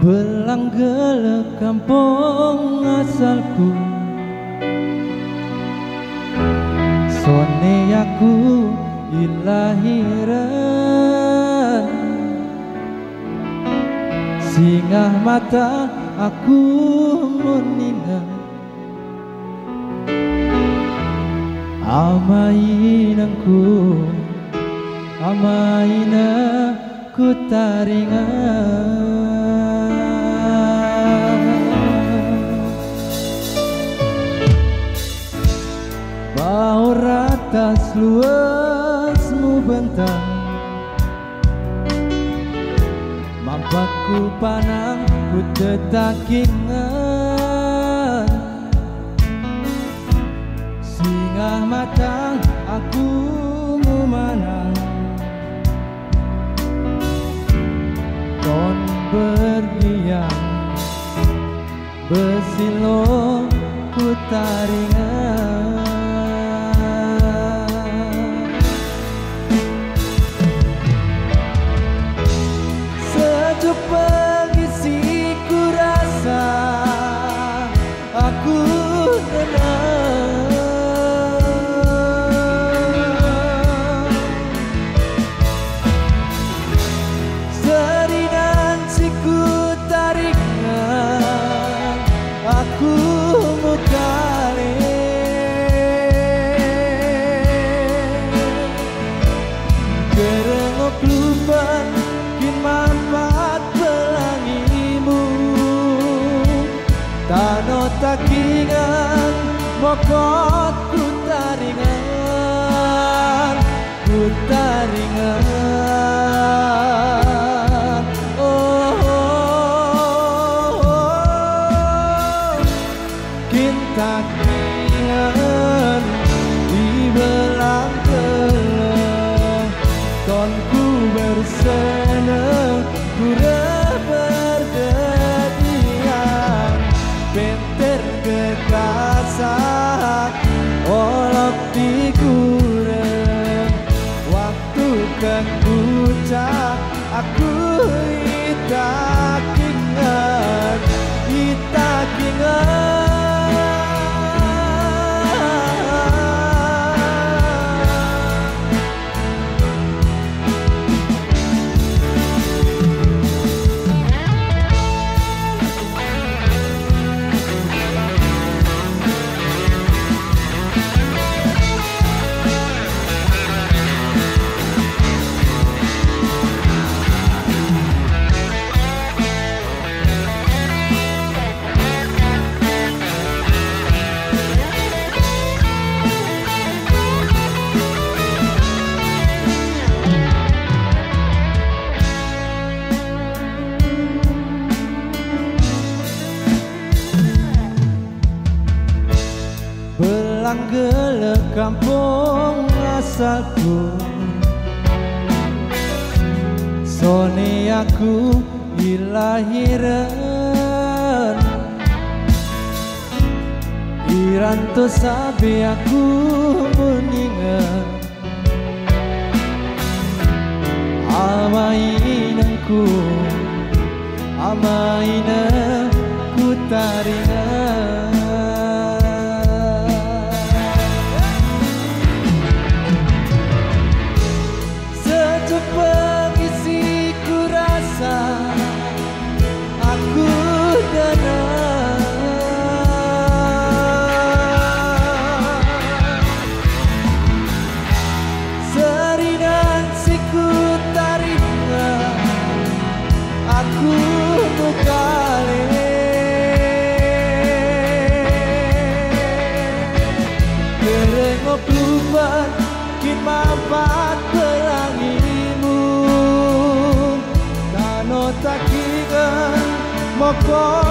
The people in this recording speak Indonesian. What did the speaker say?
Belanggele kampung asalku, sone aku ilahiran. Singgah mata aku meningat amainanku, amaina ku taringan. Bau ratas luasmu bentang, mampaku panang ku tetakingan. Singgah mata aku memanang, kon bergiang besilo ku taringan. Sejuk pengisi ku rasa aku tenang. Serinan si ku taringan aku mukale. Gerengok lupan kin manfaat pelangimu, tano takingan mokot ku taringan, ku taringan. Oh, oh, oh. Kin takingan di belang geleng, kon ku bersenang ku berdedian. Benter kekasak olok di gurem, waktu kegucak aku itakingan, itakingan. Belanggele kampung asalku, sone aku ilahiran. Iranto sabe aku meningat amainanku, amaina ku taringan. Pengisi ku rasa aku tenang. Serinan si ku taringan aku mukale. Gerengok lupan kin manfaat pelangimu, tano takingan mokot